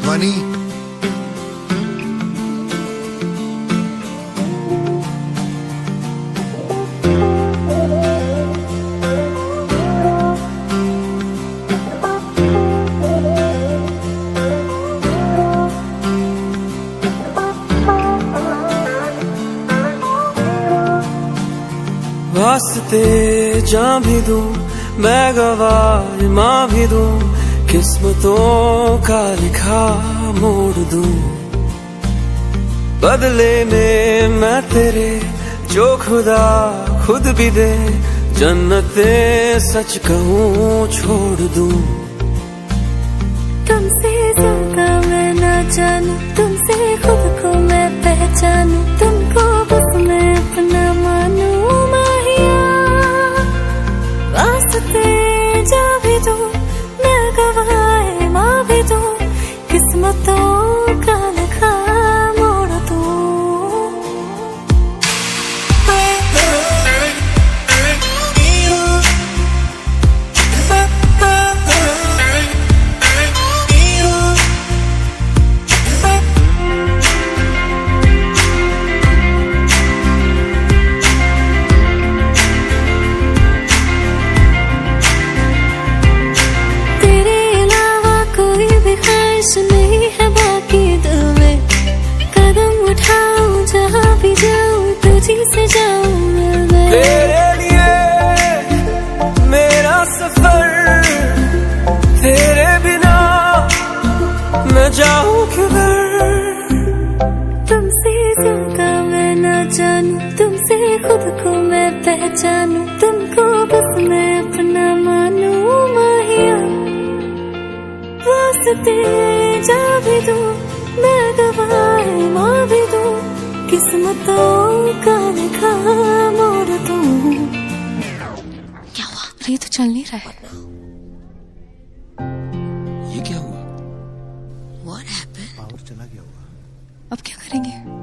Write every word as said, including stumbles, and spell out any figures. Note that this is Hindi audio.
मनी वास्ते जां भी दूं मैं गवाह मां भी दूं किस्मतों का लिखा मोड़ दूं बदले में मैं तेरे जो खुदा खुद भी दे जन्नते सच कहूँ छोड़ दूं। तुमसे ज्यादा मैं ना जानूं तुमसे खुद को मैं पहचानूं तुमको बस मैं अपना मानूं वास्ते जा भी दूं मैं गवाह मां भी दूं किस्मतों का लिखा मोड़ दूं। नहीं है बाकी दिल में कदम उठाऊं जहाँ भी जाऊं तुझी से जाऊं मैं तेरे लिए मेरा सफर तेरे बिना मैं जाऊं किधर। तुमसे ज्यादा मैं ना जानूं तुमसे खुद को मैं पहचानूं तुमको बस मैं अपना मानूं माहिया वास्ते जा भी दूं मैं गवाह मां भी दूं किस्मतों का लिखा मोड़ दूं। क्या हुआ? ये तो चल नहीं रहा है। ये क्या हुआ? What happened? पावर चला गया होगा। अब क्या करेंगे?